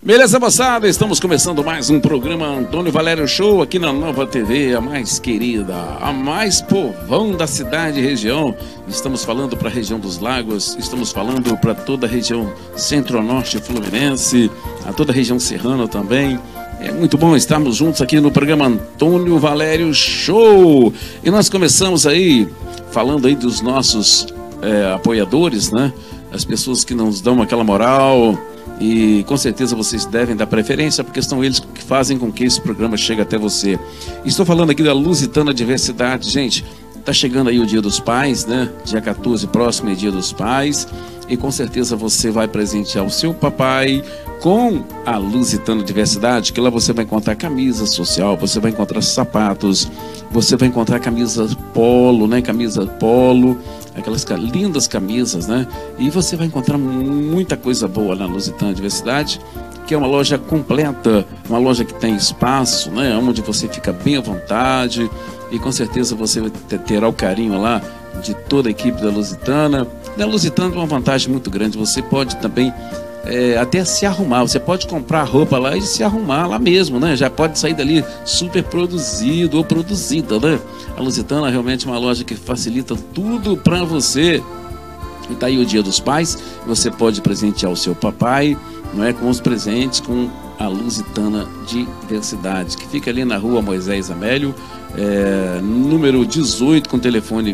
Beleza, moçada? Estamos começando mais um programa Antônio Valério Show aqui na Nova TV, a mais querida, a mais povão da cidade e região. Estamos falando para a região dos Lagos, estamos falando para toda a região centro-norte fluminense, a toda a região serrana também. É muito bom estarmos juntos aqui no programa Antônio Valério Show. E nós começamos aí falando aí dos nossos apoiadores, né? As pessoas que nos dão aquela moral. E com certeza vocês devem dar preferência, porque são eles que fazem com que esse programa chegue até você. Estou falando aqui da Lusitana Diversidade. Gente, tá chegando aí o Dia dos Pais, né? Dia 14, próximo é Dia dos Pais. E com certeza você vai presentear o seu papai com a Lusitana Diversidade, que lá você vai encontrar camisa social, você vai encontrar sapatos, você vai encontrar camisa polo, né? Camisa polo, aquelas lindas camisas, né? E você vai encontrar muita coisa boa na Lusitana Diversidade, que é uma loja completa, uma loja que tem espaço, né? Onde você fica bem à vontade e com certeza você terá o carinho lá de toda a equipe da Lusitana. A Lusitana tem uma vantagem muito grande, você pode também até se arrumar, você pode comprar roupa lá e se arrumar lá mesmo, né? Já pode sair dali super produzido ou produzida, né? A Lusitana realmente é uma loja que facilita tudo para você. E tá aí o Dia dos Pais, você pode presentear o seu papai, não é, com os presentes, com a Lusitana Diversidade, que fica ali na rua Moisés Amélio, número 18, com telefone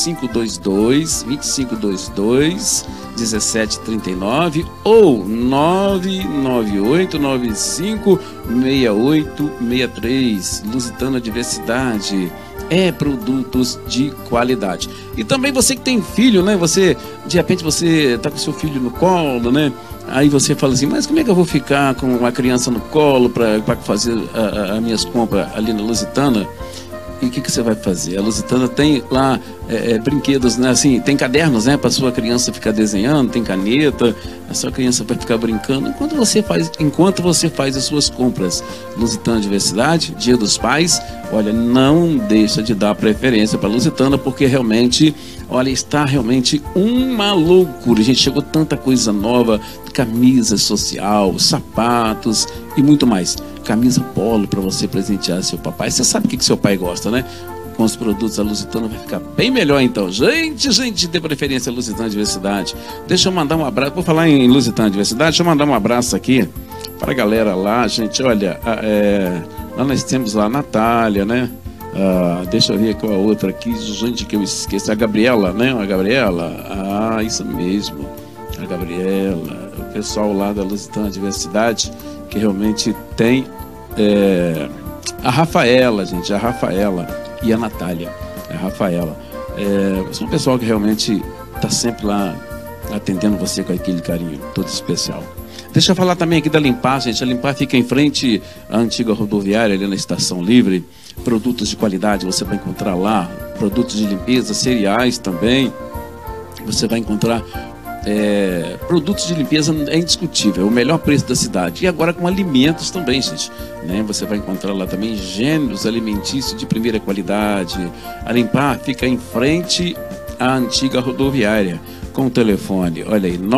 2522-1739 ou 998956863. Lusitana Diversidade. Produtos de qualidade. E também você que tem filho, né? Você, de repente, você tá com seu filho no colo, né? Aí você fala assim, mas como é que eu vou ficar com uma criança no colo para fazer as minhas compras ali na Lusitana? E o que você vai fazer? A Lusitana tem lá brinquedos, né? Assim, tem cadernos, né? Para sua criança ficar desenhando, tem caneta, a sua criança vai ficar brincando enquanto você faz as suas compras. Lusitana Diversidade, Dia dos Pais, olha, não deixa de dar preferência para a Lusitana, porque realmente, olha, está realmente uma loucura. Gente, chegou tanta coisa nova, camisa social, sapatos e muito mais. Camisa polo para você presentear seu papai. Você sabe o que seu pai gosta, né? Com os produtos da Lusitana vai ficar bem melhor então. Gente, dê preferência à Lusitana Diversidade. Deixa eu mandar um abraço. Vou falar em Lusitana Diversidade. Deixa eu mandar um abraço aqui para a galera lá, gente. Olha, lá nós temos lá a Natália, né? Deixa eu ver qual a outra aqui, gente, que eu esqueço. A Gabriela, né? A Gabriela. Isso mesmo. A Gabriela. O pessoal lá da Lusitana Diversidade, que realmente tem a Rafaela, gente, a Rafaela e a Natália, a Rafaela. São um pessoal que realmente está sempre lá atendendo você com aquele carinho todo especial. Deixa eu falar também aqui da Limpar, gente. A Limpar fica em frente à antiga rodoviária, ali na Estação Livre. Produtos de qualidade você vai encontrar lá, produtos de limpeza, cereais também. Você vai encontrar produtos de limpeza, é indiscutível, é o melhor preço da cidade. E agora com alimentos também, gente, né? Você vai encontrar lá também gêneros alimentícios de primeira qualidade. A Limpar fica em frente à antiga rodoviária, com o telefone, olha aí,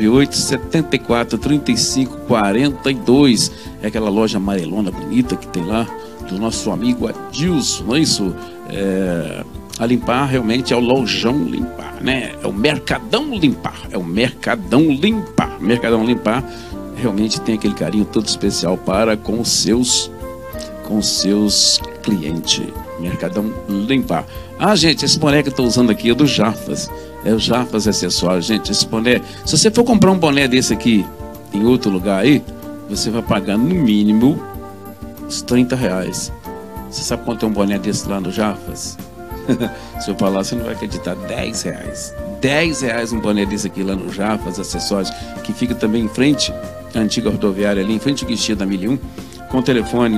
998-74-35-42. É aquela loja amarelona bonita que tem lá, do nosso amigo Adilson, não é isso? A Limpar realmente é o lojão Limpar, né? É o Mercadão Limpar, é o Mercadão Limpar. Mercadão Limpar realmente tem aquele carinho todo especial para com os seus clientes. Mercadão Limpar. Gente, esse boné que eu estou usando aqui é do Jafas. É o Jafas Acessórios. Gente, esse boné, se você for comprar um boné desse aqui em outro lugar aí, você vai pagar no mínimo uns R$30. Você sabe quanto é um boné desse lá no Jafas? Se eu falar, você não vai acreditar. R$10. R$10 um boné desse aqui lá no Jafas Acessórios, que fica também em frente à antiga rodoviária, ali em frente ao guichê da 1001, com o telefone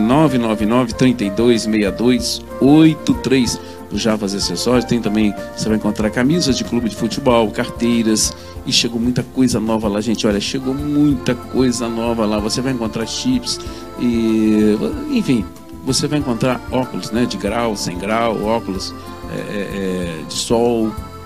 999-3262-83. Do Jafas Acessórios. Tem também, você vai encontrar camisas de clube de futebol, carteiras, e chegou muita coisa nova lá, gente. Olha, chegou muita coisa nova lá. Você vai encontrar chips e, enfim, você vai encontrar óculos, né, de grau, sem grau, óculos de sol,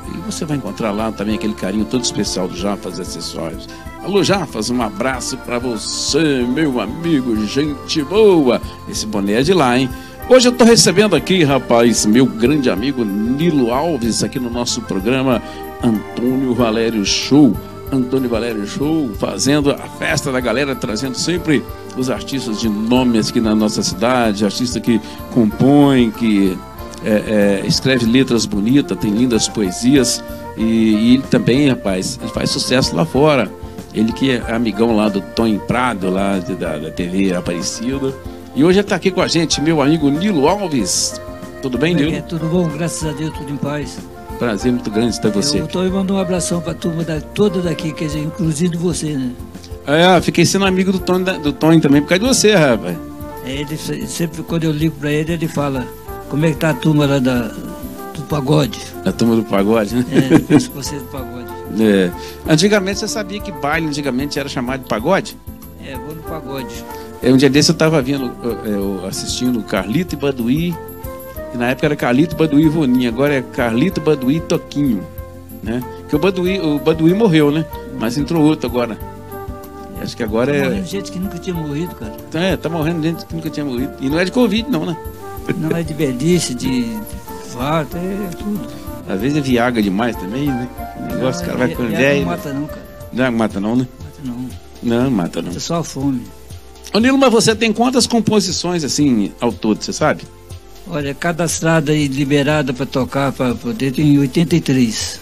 E você vai encontrar lá também aquele carinho todo especial do Jafas Acessórios. Alô, Jafas, um abraço para você, meu amigo, gente boa. Esse boné é de lá, hein? Hoje eu tô recebendo aqui, rapaz, meu grande amigo Nilo Alves, aqui no nosso programa Antônio Valério Show. Antônio Valério Show, fazendo a festa da galera, trazendo sempre os artistas de nome aqui na nossa cidade, artista que compõe, que escreve letras bonitas, tem lindas poesias, e ele também, rapaz, ele faz sucesso lá fora. Ele que é amigão lá do Tony Prado, lá da TV Aparecida. E hoje ele está aqui com a gente, meu amigo Nilo Alves. Tudo bem, Nilo? Tudo bom, graças a Deus, tudo em paz. Prazer muito grande estar com você. Eu tô mandando um abração para a turma toda daqui, quer dizer, inclusive você, né? Fiquei sendo amigo do Tony também por causa de você, rapaz. Ele sempre, quando eu ligo para ele, ele fala como é que tá a turma lá do pagode. A turma do pagode, né? Depois você do pagode. Antigamente você sabia que baile antigamente era chamado de pagode? Vou no pagode. Um dia desse eu estava assistindo Carlito e Baduí, e na época era Carlito, Baduí e Voninha, agora é Carlito, Baduí e Toquinho, né? Porque o Baduí morreu, né? Mas entrou outro agora. Acho que agora tá morrendo gente que nunca tinha morrido, cara. Tá morrendo gente que nunca tinha morrido. E não é de Covid, não, né? Não é de velhice, de fato, é tudo. Às vezes é Viagra demais também, né? O negócio, o cara vai ficando velho. Não mata não, cara. Não mata não, né? Mata não. Não mata não. É só a fome. Ô Nilo, mas você tem quantas composições assim ao todo, você sabe? Olha, cadastrada e liberada para tocar, para poder, tem 83.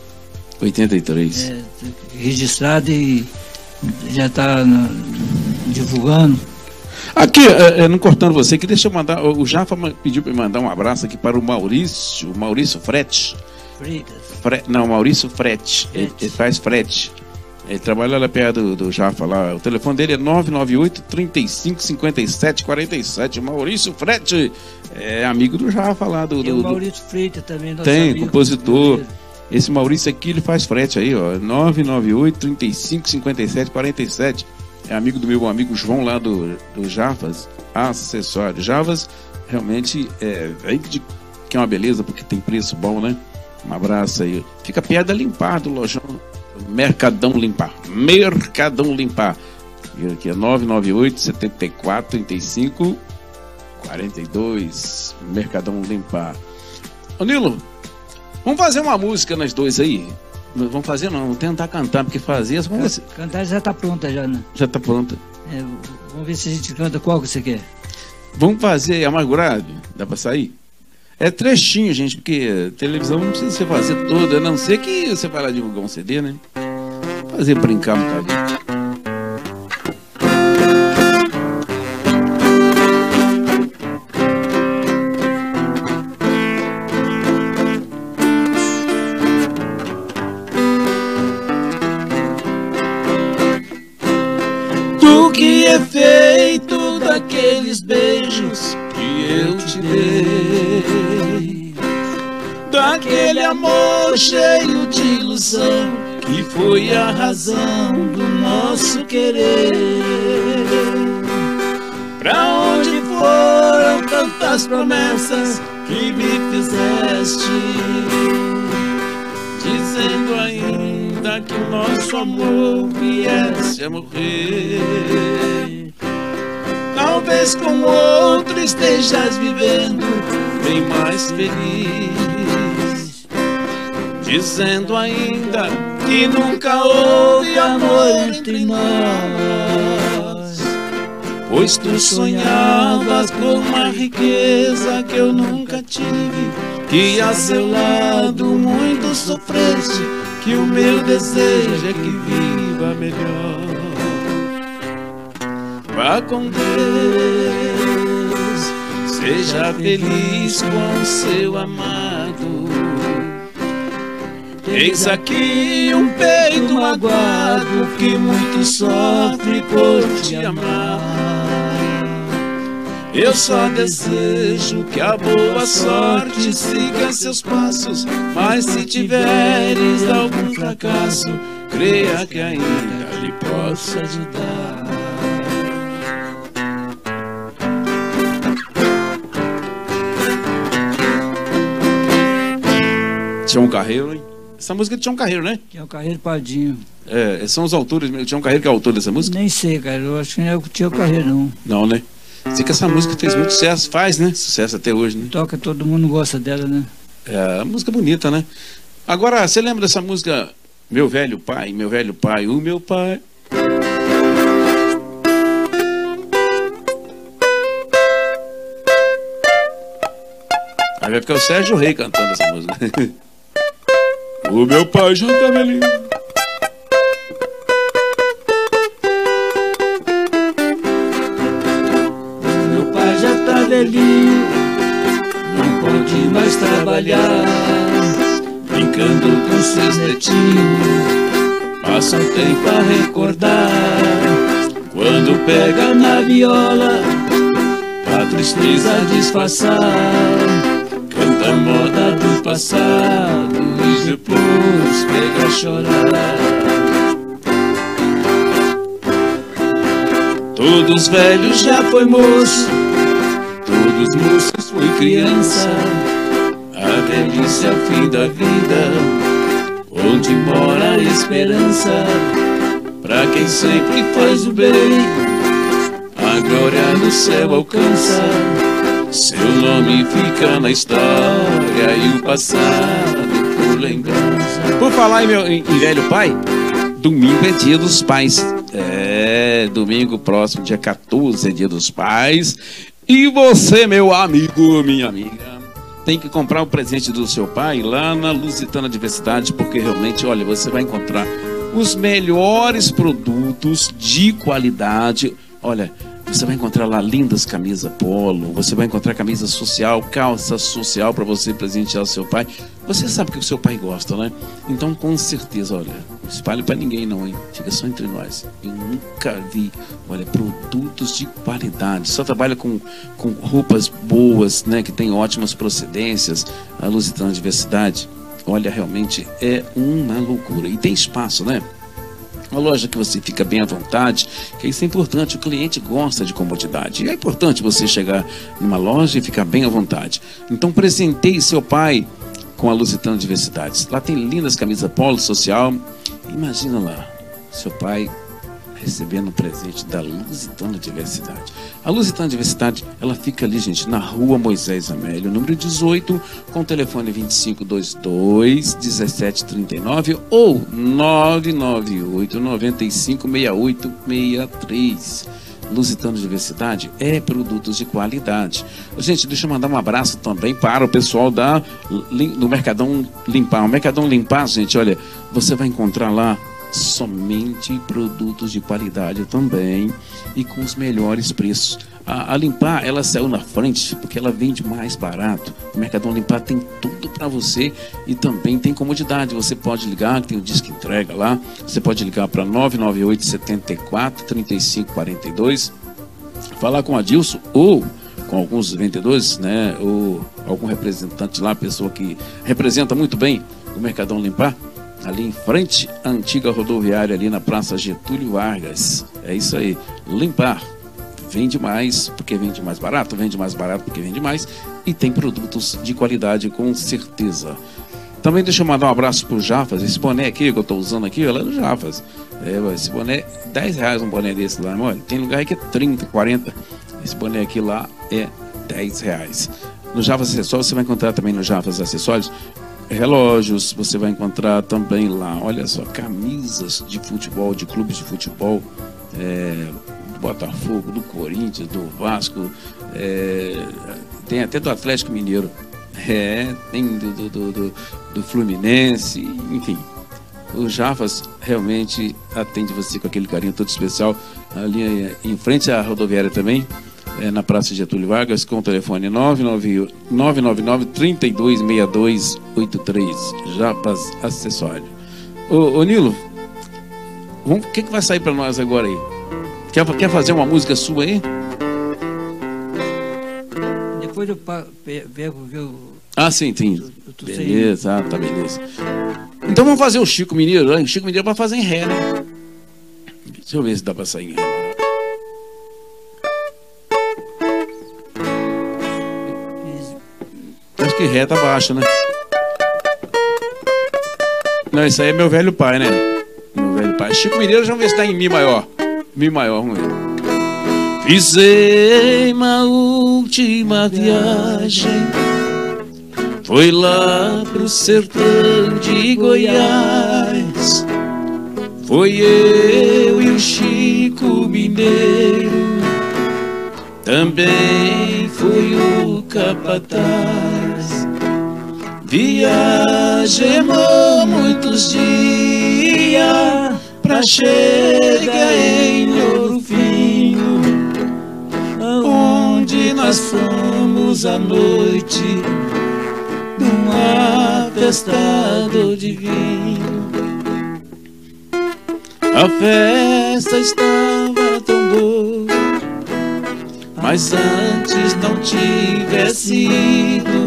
83. Registrada e já está divulgando. Aqui, não cortando você, que deixa eu mandar. O Jafa pediu para mandar um abraço aqui para o Maurício Frete. Não, Maurício Frete. Ele faz frete. Ele trabalha lá perto do Jafa lá. O telefone dele é 998 35 57 47. Maurício Frete é amigo do Jafa lá do. E o Maurício Freitas também. Tem, compositor. Esse Maurício aqui, ele faz frete aí, ó. 998 35 57 47. É amigo do meu amigo João lá do Jafas Acessórios. Javas realmente que é uma beleza, porque tem preço bom, né? Um abraço aí. Fica perto da Limpar, do lojão Mercadão Limpar. Mercadão Limpar. E aqui é 998 74 35 42. Mercadão Limpar. Ô Nilo, vamos fazer uma música nós dois aí? Vamos fazer não, vamos tentar cantar, porque fazer... Cantar já está pronta já, né? Já está pronta. Vamos ver se a gente canta qual que você quer. Vamos fazer Amargurado, dá para sair? É trechinho, gente, porque televisão não precisa você fazer toda, a não ser que você vai lá divulgar um CD, né? Fazer brincar um bocadinho. Do que é feito daqueles beijos que eu te dei, daquele amor cheio de ilusão que foi a razão do nosso querer. Pra onde foram tantas promessas que me fizeste, dizendo ainda que o nosso amor viesse a morrer? Talvez com outro estejas vivendo bem mais feliz, dizendo ainda que nunca houve amor entre nós, pois tu sonhavas com uma riqueza que eu nunca tive, que a seu lado muito sofreste, que o meu desejo é que viva melhor. Vá com Deus, seja feliz com seu amado. Eis aqui um peito magoado que muito sofre por te amar. Eu só desejo que a boa sorte siga seus passos, mas se tiveres algum fracasso, creia que ainda lhe posso ajudar. Tião Carreiro, hein? Essa música é de Tião Carreiro, né? Tião Carreiro Pardinho. É, são os autores, o Tião Carreiro que é o autor dessa música? Nem sei, cara, eu acho que não é o Tião Carreiro, não. Não, né? Sei que essa música fez muito sucesso, faz, né? Sucesso até hoje, né? Toca, todo mundo gosta dela, né? É, música bonita, né? Agora, você lembra dessa música Meu Velho Pai, o meu pai... Aí vai ficar o Sérgio Rei cantando essa música. O meu pai já tá velhinho. Meu pai já tá velhinho, não pode mais trabalhar, brincando com seus netinhos, passa um tempo a recordar. Quando pega na viola, a tristeza disfarçar, canta a moda do passado e depois pega a chorar. Todos velhos já foi moço, todos moços foi criança. A velhice é o fim da vida, onde mora a esperança. Pra quem sempre faz o bem, a glória no céu alcança. Seu nome fica na história e o passado por lembrança. Por falar em velho pai, domingo é dia dos pais. É, domingo próximo, dia 14, é dia dos pais. E você, meu amigo, minha amiga, tem que comprar o presente do seu pai lá na Lusitana Diversidade, porque realmente, olha, você vai encontrar os melhores produtos de qualidade. Olha, você vai encontrar lá lindas camisas polo, você vai encontrar camisa social, calça social para você presentear o seu pai. Você sabe que o seu pai gosta, né? Então, com certeza, olha, não espalhe para ninguém não, hein? Fica só entre nós. Eu nunca vi, olha, produtos de qualidade. Só trabalha com roupas boas, né? Que tem ótimas procedências. A Lusitana Diversidade, olha, realmente é uma loucura. E tem espaço, né? Uma loja que você fica bem à vontade, que isso é importante, o cliente gosta de comodidade. E é importante você chegar numa loja e ficar bem à vontade. Então presenteie seu pai com a Lusitana Diversidades. Lá tem lindas camisas polo social. Imagina lá, seu pai recebendo um presente da Lusitana Diversidade. A Lusitana Diversidade, ela fica ali, gente, na rua Moisés Amélio, número 18, com o telefone 2522-1739 ou 998-956863. Lusitana Diversidade é produtos de qualidade. Gente, deixa eu mandar um abraço também para o pessoal do Mercadão Limpar. O Mercadão Limpar, gente, olha, você vai encontrar lá somente produtos de qualidade também e com os melhores preços. A Limpar, ela saiu na frente porque ela vende mais barato. O Mercadão Limpar tem tudo para você e também tem comodidade. Você pode ligar, tem o disco entrega lá. Você pode ligar para 998-74-3542, falar com a Adilson ou com alguns vendedores, né, ou algum representante lá, pessoa que representa muito bem o Mercadão Limpar, ali em frente à antiga rodoviária, ali na Praça Getúlio Vargas. É isso aí, Limpar. Vende mais porque vende mais barato porque vende mais e tem produtos de qualidade com certeza. Também deixa eu mandar um abraço pro Jafas. Esse boné aqui que eu tô usando aqui, ela é do Jafas. Esse boné, R$10 um boné desse lá, olha, tem lugar aí que é 30, 40. Esse boné aqui lá é R$10. No Jafas Acessórios, você vai encontrar também no Jafas Acessórios relógios, você vai encontrar também lá, olha só, camisas de futebol, de clubes de futebol, do Botafogo, do Corinthians, do Vasco, tem até do Atlético Mineiro, tem do Fluminense, enfim. O Jafas realmente atende você com aquele carinho todo especial, ali em frente à rodoviária também, na Praça Getúlio Vargas, com o telefone 999-326283, Jafas Acessório. Ô Nilo, o que vai sair para nós agora aí? Quer fazer uma música sua aí? Depois eu pego, viu? Ah, sim, tem. Beleza, tá beleza. Então vamos fazer o Chico Mineiro, né? O Chico Mineiro vai fazer em ré, né? Deixa eu ver se dá para sair em ré. Acho que ré tá baixo, né? Não, isso aí é meu velho pai, né? Meu velho pai. Chico Mineiro, vamos ver se tá em Mi maior. Mi maior, vamos ver. Fizei uma última viagem, foi lá pro sertão de Goiás. Foi eu e o Chico Mineiro, também foi o capataz. Viajemos muitos dias pra chegar em Ouro Fino, onde nós fomos à noite numa festa de vinho. A festa estava tão boa, mas antes não tivesse ido,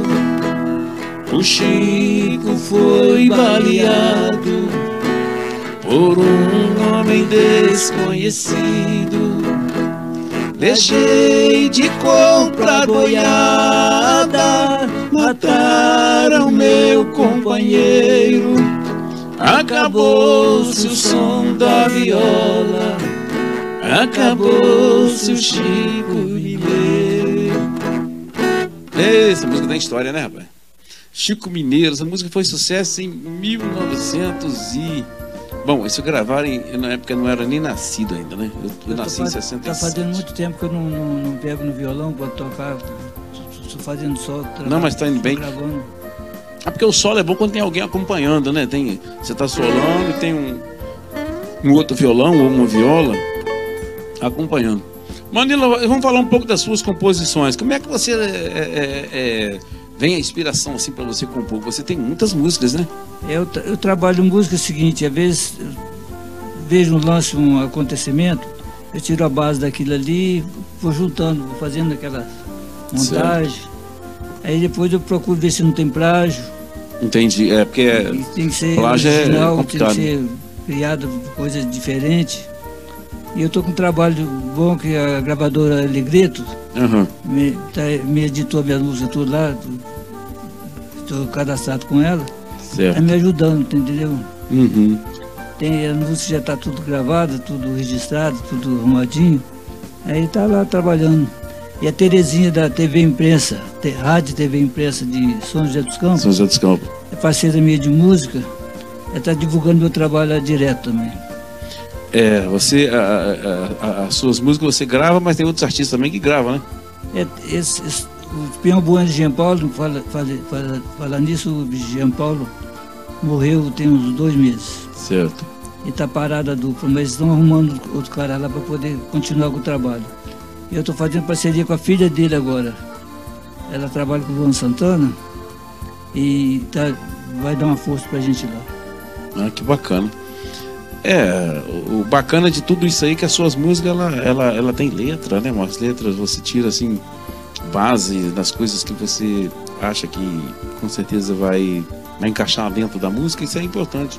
o Chico foi baleado por um homem desconhecido. Deixei de comprar boiada, mataram meu companheiro. Acabou-se o som da viola, acabou-se o Chico Mineiro. Essa música tem história, né, rapaz? Chico Mineiro, essa música foi sucesso em 1900 e... Bom, isso gravaram na época eu não era nem nascido ainda, né? Eu nasci em 67. Tá fazendo muito tempo que eu não pego no violão para tocar, tô fazendo solo. Não, mas tá indo bem. Gravando. Ah, porque o solo é bom quando tem alguém acompanhando, né? Você tá solando e tem um outro violão ou uma viola acompanhando. Manila, vamos falar um pouco das suas composições. Como é que você vem a inspiração assim para você compor? Você tem muitas músicas, né? Eu trabalho música seguinte, às vezes vejo um lance, um acontecimento, eu tiro a base daquilo ali, vou juntando, vou fazendo aquela montagem. Certo. Aí depois eu procuro ver se não tem plágio. Entendi, porque tem que ser plágio original, é complicado. Tem que ser criado coisas diferentes. E eu tô com um trabalho bom que a gravadora Alegreto me editou minhas músicas tudo lá, estou cadastrado com ela, está me ajudando, entendeu? Uhum. A música já está tudo gravada, tudo registrado, tudo arrumadinho, aí está lá trabalhando. E a Terezinha da TV Imprensa, Rádio TV Imprensa de São José dos Campos, é parceira minha de música, ela está divulgando meu trabalho lá direto também. Você, as suas músicas você grava, mas tem outros artistas também que gravam, né? O Peão Bueno de Jean Paulo, falar nisso, o Jean Paulo morreu tem uns 2 meses. Certo. E está parada a dupla, mas estão arrumando outro cara lá para poder continuar com o trabalho. Eu estou fazendo parceria com a filha dele agora. Ela trabalha com o Luan Santana e vai dar uma força para a gente lá. Ah, que bacana. O bacana de tudo isso aí é que as suas músicas, ela tem letra, né? Umas letras, você tira assim, base das coisas que você acha que com certeza vai encaixar dentro da música, isso é importante.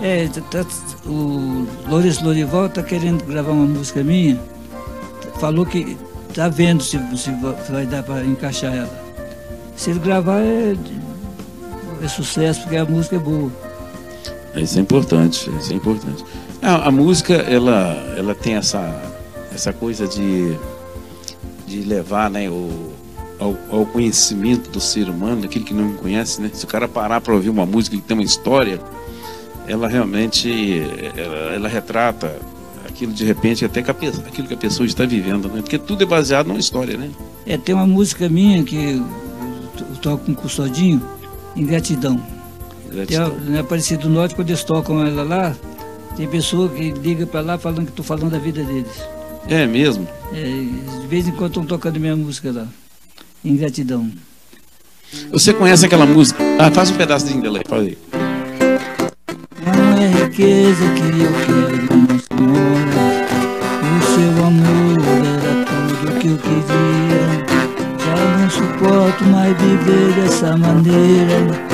O Lourenço Lorival está querendo gravar uma música minha, falou que está vendo se vai dar para encaixar ela. Se ele gravar é sucesso, porque a música é boa. Isso é importante, isso é importante. A música, ela tem essa coisa de levar, né, ao conhecimento do ser humano, daquele que não conhece, né? Se o cara parar para ouvir uma música que tem uma história, ela realmente ela retrata aquilo de repente, até aquilo que a pessoa está vivendo, né? Porque tudo é baseado numa história, né? Tem uma música minha que eu toco com o Custodinho, Ingratidão. Tem Aparecido do Norte, quando eles tocam ela lá, tem pessoa que liga para lá falando que estou falando da vida deles. É mesmo? De vez em quando estão tocando minha música lá, Ingratidão. Você conhece aquela música? Faz um pedacinho dela aí, faz aí. Não é riqueza que eu quero, minha senhora, o seu amor era tudo que eu queria. Já não suporto mais viver dessa maneira,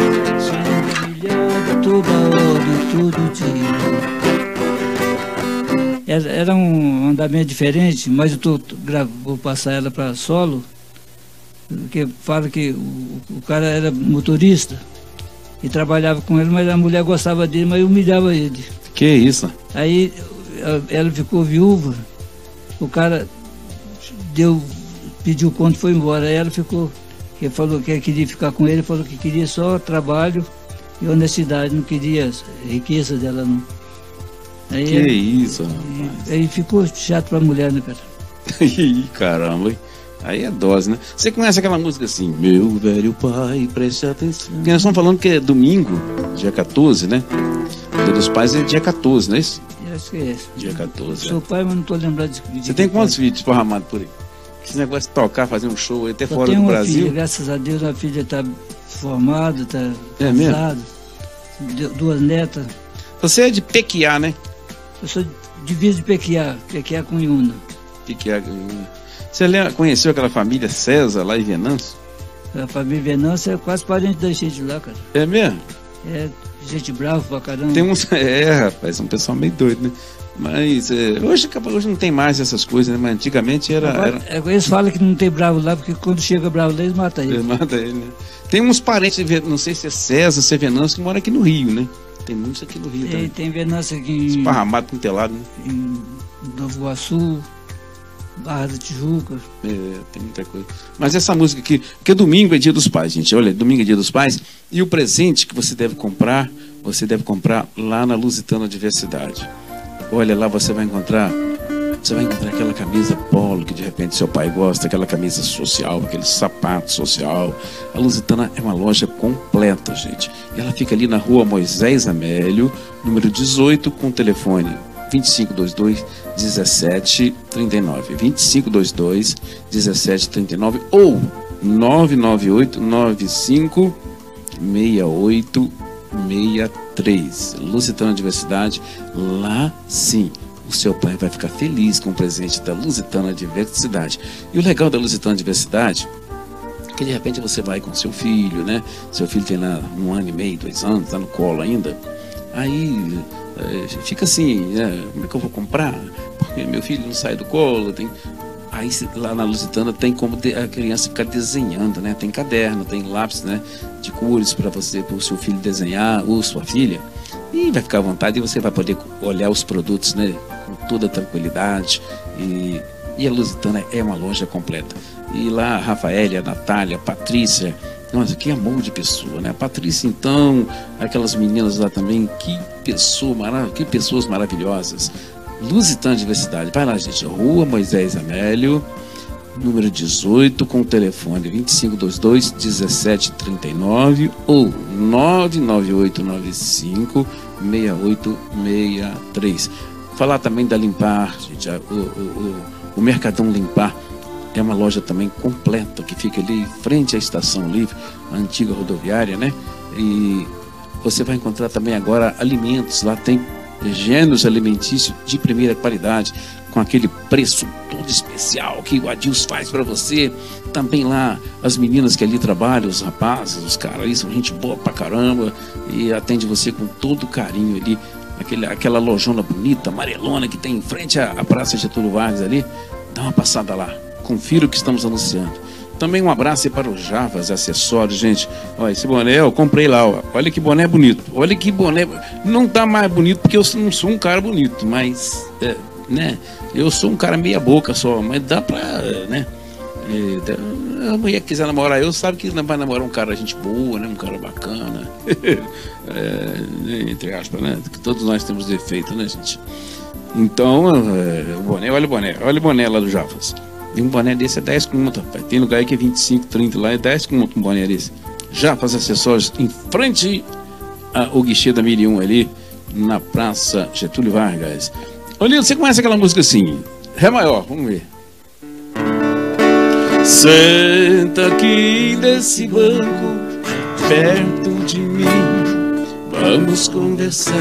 toda hora e todo dia. Era um andamento diferente, mas eu vou passar ela para solo, porque fala que o cara era motorista e trabalhava com ele, mas a mulher gostava dele, mas humilhava ele. Que isso? Aí ela ficou viúva, o cara pediu conta e foi embora. Aí ela ficou, que falou que queria ficar com ele, falou que queria só trabalho e honestidade, não queria riqueza dela não. Aí que isso, rapaz. Aí ficou chato pra mulher, né, cara? Ih, caramba, hein? Aí é dose, né? Você conhece aquela música assim, meu velho pai, preste atenção. Porque nós estamos falando que é domingo, dia 14, né? Dia dos Pais é dia 14, não é isso? Eu acho que é esse. Dia 14. Sou pai, mas não tô lembrado de Você tem quantos filhos esparramados por aí? Esse negócio de tocar, fazer um show até fora do Brasil? Brasil? Filha, graças a Deus, a filha está formada, está casada, 2 netas. Você é de Pequiá, né? Eu sou divisa de Pequiá com Iuna. Pequiá com Iuna. Você conheceu aquela família César lá em Venâncio? A família Venâncio é quase parente da gente lá, cara. É mesmo? É, gente brava pra caramba. Tem uns... rapaz, é um pessoal meio doido, né? Mas hoje não tem mais essas coisas, né? Mas antigamente era... Eles falam que não tem bravo lá, porque quando chega bravo lá, eles matam ele. Eles matam ele, né? Tem uns parentes, não sei se é César, se é Venâncio, que moram aqui no Rio, né? Tem muitos aqui no Rio também. Tem Venâncio aqui esparramado com telado, né? Em Novo Iguaçu, Barra da Tijuca. Tem muita coisa. Mas essa música aqui, porque domingo é dia dos pais, gente. Olha, domingo é dia dos pais. E o presente que você deve comprar lá na Lusitana Diversidade. Olha, lá você vai encontrar aquela camisa polo que de repente seu pai gosta, aquela camisa social, aquele sapato social. A Lusitana é uma loja completa, gente. E ela fica ali na rua Moisés Amélio, número 18, com o telefone 2522-1739. 2522-1739 ou 998-95-6863. Lusitana Diversidade, lá sim. O seu pai vai ficar feliz com o presente da Lusitana Diversidade. E o legal da Lusitana Diversidade é que de repente você vai com seu filho, né? Seu filho tem lá 1 ano e meio, 2 anos, está no colo ainda. Aí fica assim, né? Como é que eu vou comprar? Porque meu filho não sai do colo. Aí lá na Lusitana tem como a criança ficar desenhando, né? Tem caderno, tem lápis, né? De cores para o seu filho desenhar, ou sua filha. E vai ficar à vontade e você vai poder olhar os produtos, né, com toda tranquilidade. E a Lusitana é uma loja completa. E lá a Rafaela, a Natália, a Patrícia, nossa, que amor de pessoa, né? A Patrícia, então, aquelas meninas lá também, que pessoas maravilhosas. Lusitana Diversidade, vai lá, gente, Rua Moisés Amélio, número 18, com o telefone 2522-1739 ou 99895-6863. Falar também da Limpar, gente, o Mercadão Limpar é uma loja também completa, que fica ali em frente à Estação Livre, a antiga rodoviária, né? E você vai encontrar também agora alimentos, lá tem gêneros alimentícios de primeira qualidade, com aquele preço todo especial que o Adilson faz para você. Também lá as meninas que ali trabalham, os rapazes, os caras aí são gente boa pra caramba e atende você com todo carinho ali. Aquela lojona bonita, amarelona que tem em frente à Praça Getúlio Vargas ali. Dá uma passada lá, confira o que estamos anunciando. Também um abraço aí para o Javas Acessórios, gente. Olha, esse boné eu comprei lá, ó. Olha que boné bonito. Olha que boné. Não tá mais bonito porque eu não sou um cara bonito, mas, né? Eu sou um cara meia boca só, mas dá pra, né? A mulher que quiser namorar eu, sabe que vai namorar um cara gente boa, né? Um cara bacana. Entre aspas, né? Que todos nós temos defeito, né, gente? Então, o boné, olha o boné lá do Javas. E um boné desse é 10 conto, rapaz. Tem lugar aí que é 25, 30 lá, é 10 conto um boné desse. Javas Acessórios, em frente ao guichê da 1001 ali, na Praça Getúlio Vargas. Olha, você conhece aquela música assim, Ré maior, vamos ver. Senta aqui nesse banco, perto de mim, vamos conversar.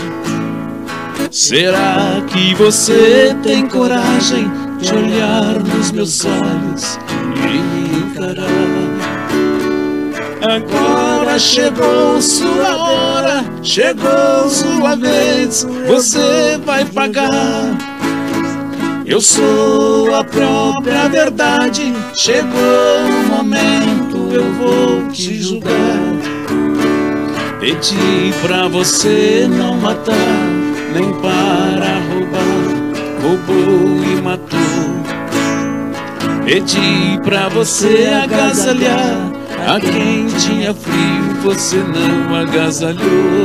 Será que você tem coragem de olhar nos meus olhos e me encarar? Agora chegou sua hora, chegou sua vez, você vai pagar. Eu sou a própria verdade, chegou o momento, eu vou te julgar. Pedi pra você não matar, nem para roubar, roubou e matou. Pedi pra você agasalhar a quem tinha frio, você não agasalhou.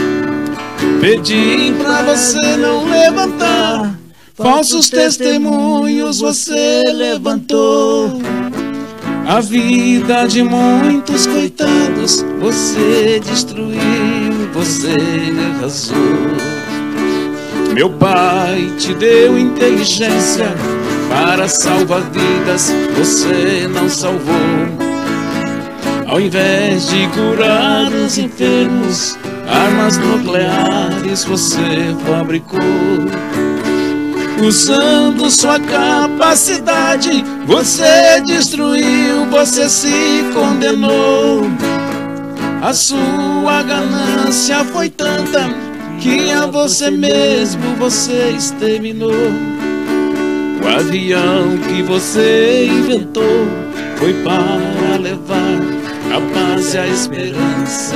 Pedi pra você não levantar falsos testemunhos, você levantou. A vida de muitos coitados você destruiu, você arrasou. Meu pai te deu inteligência para salvar vidas, você não salvou. Ao invés de curar os enfermos, armas nucleares você fabricou. Usando sua capacidade, você destruiu, você se condenou. A sua ganância foi tanta que a você mesmo você exterminou. O avião que você inventou foi para levar a paz e a esperança,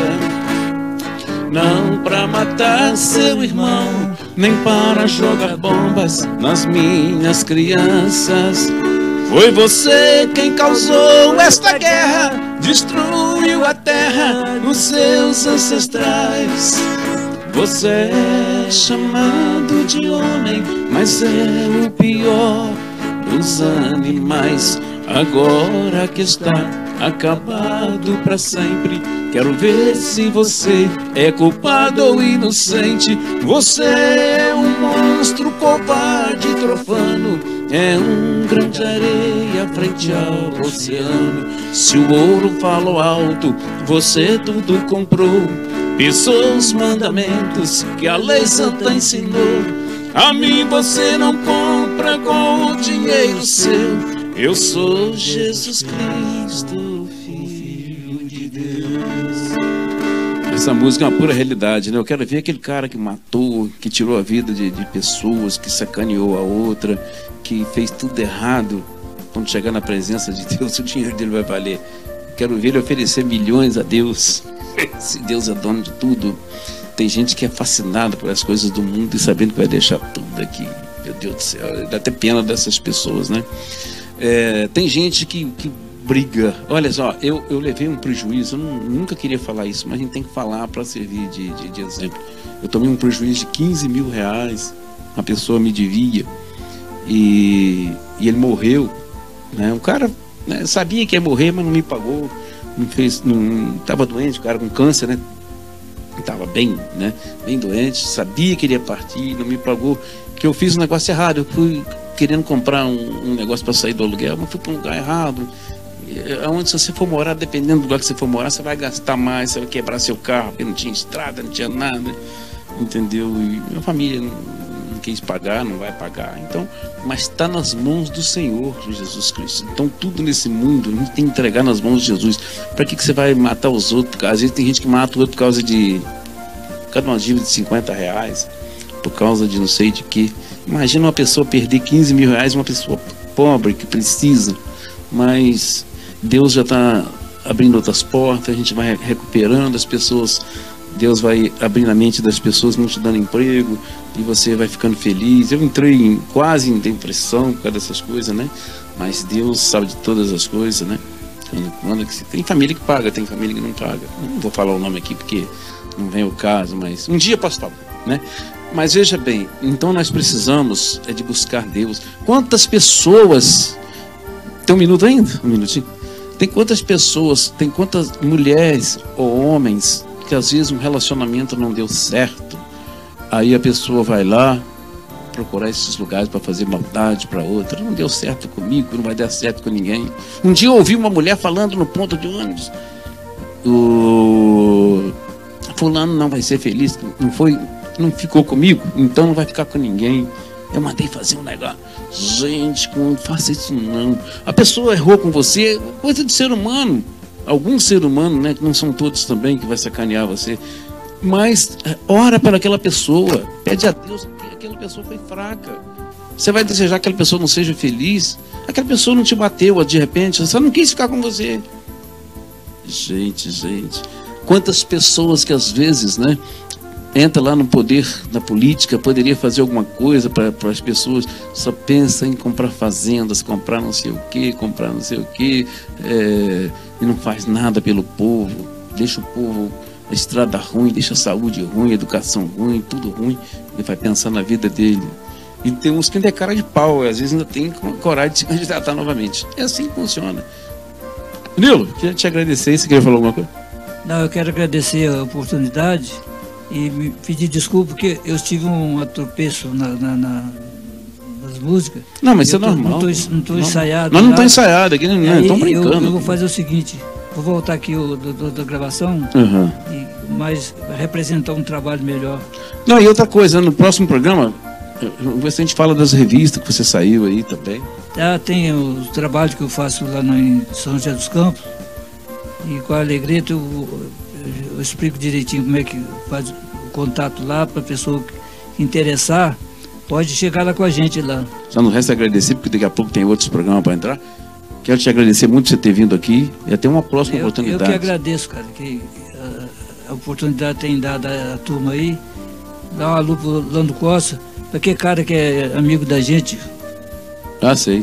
não para matar seu irmão, nem para jogar bombas nas minhas crianças. Foi você quem causou esta guerra, destruiu a terra, os seus ancestrais. Você é chamado de homem, mas é o pior dos animais. Agora que está acabado para sempre, quero ver se você é culpado ou inocente. Você é um monstro covarde e profano, é um grão de areia frente ao oceano. Se o ouro falou alto, você tudo comprou. Pisou os mandamentos que a lei santa ensinou. A mim você não compra com o dinheiro seu. Eu sou Jesus Cristo, Filho de Deus. Essa música é uma pura realidade, né? Eu quero ver aquele cara que matou, que tirou a vida de pessoas, que sacaneou a outra, que fez tudo errado. Quando chegar na presença de Deus, o dinheiro dele vai valer. Quero ver ele oferecer milhões a Deus. Se Deus é dono de tudo. Tem gente que é fascinada por as coisas do mundo e sabendo que vai deixar tudo aqui. Meu Deus do céu, dá até pena dessas pessoas, né? Tem gente que briga. Olha só, eu levei um prejuízo. Eu nunca queria falar isso, mas a gente tem que falar para servir de exemplo. Eu tomei um prejuízo de 15 mil reais. Uma pessoa me devia e ele morreu, né? O cara, né, sabia que ia morrer, mas não me pagou. Não estava doente, o cara com câncer, né? Estava bem, né? Bem doente, sabia que ele ia partir, não me pagou. Que eu fiz um negócio errado. Eu fui querendo comprar um negócio para sair do aluguel, mas fui para um lugar errado. Onde se você for morar, dependendo do lugar que você for morar, você vai gastar mais, você vai quebrar seu carro, porque não tinha estrada, não tinha nada, entendeu? E minha família não quis pagar, não vai pagar. Então, mas está nas mãos do Senhor Jesus Cristo. Então tudo nesse mundo a gente tem que entregar nas mãos de Jesus. Para que você vai matar os outros? Às vezes tem gente que mata o outro por causa de uma dívida de 50 reais, por causa de não sei de que. Imagina uma pessoa perder 15 mil reais, uma pessoa pobre que precisa. Mas Deus já está abrindo outras portas, a gente vai recuperando as pessoas. Deus vai abrindo a mente das pessoas, não te dando emprego, e você vai ficando feliz. Eu entrei quase em depressão por causa dessas coisas, né? Mas Deus sabe de todas as coisas, né? Tem família que paga, tem família que não paga. Não vou falar o nome aqui porque não vem o caso, mas um dia posso falar, né? Mas veja bem, então nós precisamos de buscar Deus. Quantas pessoas... Tem um minuto ainda? Um minutinho? Tem quantas pessoas, tem quantas mulheres ou homens que às vezes um relacionamento não deu certo, aí a pessoa vai lá procurar esses lugares para fazer maldade para outra. Não deu certo comigo, não vai dar certo com ninguém. Um dia eu ouvi uma mulher falando no ponto de ônibus: o fulano não vai ser feliz, não ficou comigo, então não vai ficar com ninguém. Eu mandei fazer um negócio. Gente, não faça isso não. A pessoa errou com você, coisa de ser humano. Algum ser humano, né, que não são todos também, que vai sacanear você. Mas ora para aquela pessoa, pede a Deus que aquela pessoa foi fraca. Você vai desejar que aquela pessoa não seja feliz? Aquela pessoa não te bateu de repente, só não quis ficar com você. Gente, Quantas pessoas que às vezes, né, entra lá no poder, na política, poderia fazer alguma coisa para as pessoas, só pensa em comprar fazendas, comprar não sei o que, e não faz nada pelo povo, deixa o povo, a estrada ruim, deixa a saúde ruim, a educação ruim, tudo ruim, ele vai pensar na vida dele. E tem uns que ainda é cara de pau, às vezes ainda tem coragem de se candidatar novamente. É assim que funciona. Nilo, queria te agradecer, você queria falar alguma coisa? Não, eu quero agradecer a oportunidade e me pedir desculpa porque eu tive um atropeço nas músicas. Não, mas isso é normal. Não estou ensaiado. Nós não estamos ensaiados aqui, não estamos brincando. Eu vou fazer o seguinte, vou voltar aqui da gravação, mas representar um trabalho melhor. Não, e outra coisa, no próximo programa, a gente fala das revistas que você saiu aí também. Tem o trabalho que eu faço lá em São José dos Campos, e com a Alegrete eu explico direitinho como é que faz o contato lá, para a pessoa que interessar, pode chegar lá com a gente lá. Só não resta agradecer, porque daqui a pouco tem outros programas para entrar. Quero te agradecer muito por você ter vindo aqui e até uma próxima oportunidade. Eu que agradeço, cara, que a oportunidade tem dado à turma aí. Dá uma lupa Lando Costa, para que cara que é amigo da gente. Ah, sei.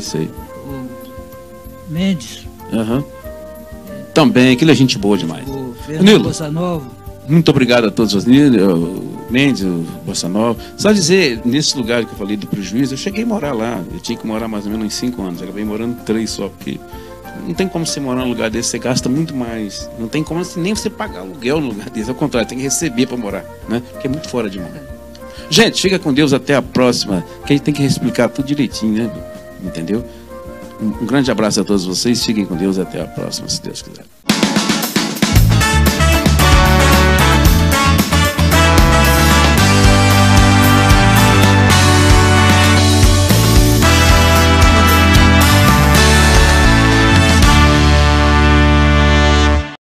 O Mendes. Também, aquilo é gente boa demais. O Fernando Bossa Nova. Muito obrigado a todos os o Mendes, o Bossa Nova. Só dizer, nesse lugar que eu falei do prejuízo, eu cheguei a morar lá. Eu tinha que morar mais ou menos uns 5 anos. Eu acabei morando 3 só, porque não tem como você morar num lugar desse, você gasta muito mais. Não tem como nem você pagar aluguel no lugar desse. Ao contrário, tem que receber para morar, né? Porque é muito fora de mão. Gente, fica com Deus, até a próxima. Que a gente tem que explicar tudo direitinho, né? Entendeu? Um grande abraço a todos vocês. Fiquem com Deus, até a próxima, se Deus quiser.